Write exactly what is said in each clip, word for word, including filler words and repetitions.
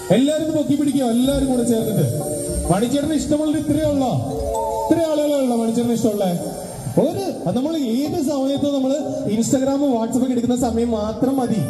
എല്ലാരും പൊക്കി പിടിക്കുക, എല്ലാരും കൂടെ ചേർന്നിട്ട്. മണിച്ചേട്ടന് ഇഷ്ടമുള്ള ഇത്രയേ ഉള്ളോ? ഇത്ര ആളുകളുള്ള മണിച്ചേട്ടന് ഇഷ്ടമുള്ള ഒരു നമ്മൾ ഏത് സമയത്തും നമ്മള് ഇൻസ്റ്റാഗ്രാമും വാട്സപ്പൊക്കെ എടുക്കുന്ന സമയം മാത്രം മതി.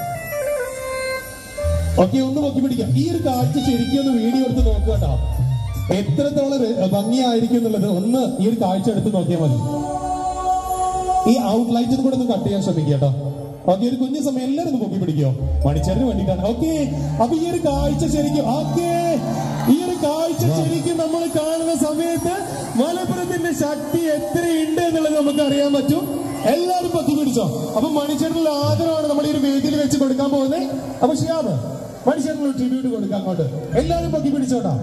ഓക്കെ, ഒന്ന് പൊക്കി പിടിക്കാം. ഈ ഒരു കാഴ്ച ശരിക്കും ഒന്ന് വീഡിയോ എടുത്ത് നോക്കുക കേട്ടോ, എത്രത്തോളം ഭംഗിയായിരിക്കും എന്നുള്ളത് ഒന്ന് ഈ ഒരു കാഴ്ച എടുത്ത് നോക്കിയാൽ മതി. ഈ ഔട്ട്ലൈറ്റ് കൂടെ ഒന്ന് കട്ട് ചെയ്യാൻ ശ്രമിക്കുക കേട്ടോ. ഓക്കെ, ഒരു കുഞ്ഞു സമയം എല്ലാവരും ഒന്ന് പൊക്കി പിടിക്കോ, മണിച്ചേട്ടന് വേണ്ടിയിട്ടാണ്. ഓക്കെ, അപ്പൊ ഈ ഒരു കാഴ്ച ശരിക്കും ഓക്കെ ഈ ഒരു കാഴ്ച ശരിക്കും നമ്മൾ കാണുന്ന സമയത്ത് മലപ്പുറത്തിന്റെ ശക്തി എത്രയുണ്ട് എന്നുള്ളത് നമുക്ക് അറിയാൻ പറ്റും. എല്ലാവരും പൊക്കി പിടിച്ചോ. അപ്പൊ മണിച്ചേട്ടനുള്ള ആദരവാണ് നമ്മൾ ഈ ഒരു വേദിയിൽ വെച്ച് കൊടുക്കാൻ പോകുന്നത്. അപ്പൊ ഷിയാബ് മണിച്ചേട്ടനുള്ള ട്രിബ്യൂട്ട് കൊടുക്കാം അങ്ങോട്ട്. എല്ലാവരും പൊക്കി പിടിച്ചോട്ടോ.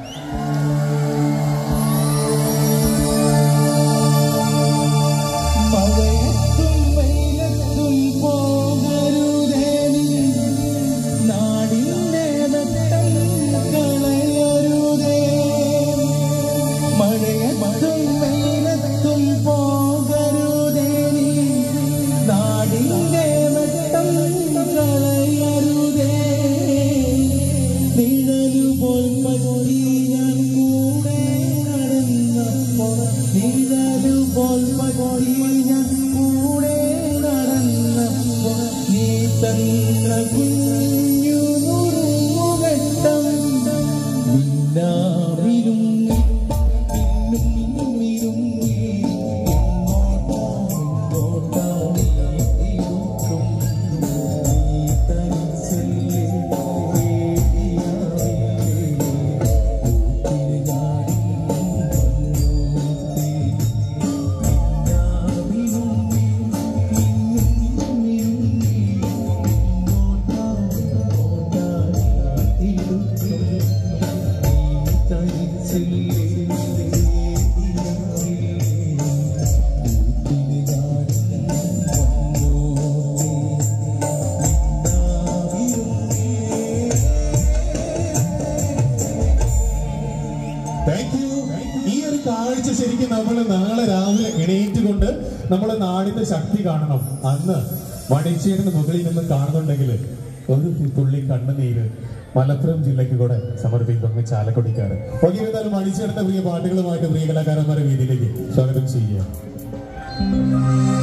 ശരിക്കും നമ്മൾ നാളെ രാവിലെ എണീറ്റുകൊണ്ട് നമ്മളെ നാടിന്റെ ശക്തി കാണണം. അന്ന് മണിച്ചേട്ടന് മുകളിൽ നിന്ന് കാണുന്നുണ്ടെങ്കിൽ ഒരു തുള്ളി കണ്ണുനീര് മലപ്പുറം ജില്ലയ്ക്ക് കൂടെ സമർപ്പിക്കും ചാലക്കുടിക്കാര്. ഓക്കെ, എന്നാലും മണിച്ചേട്ടന്റെ പ്രിയ പാട്ടുകളുമായിട്ട് പ്രിയ കലാകാരന്മാരെ വേദിയിലേക്ക് സ്വാഗതം ചെയ്യുക.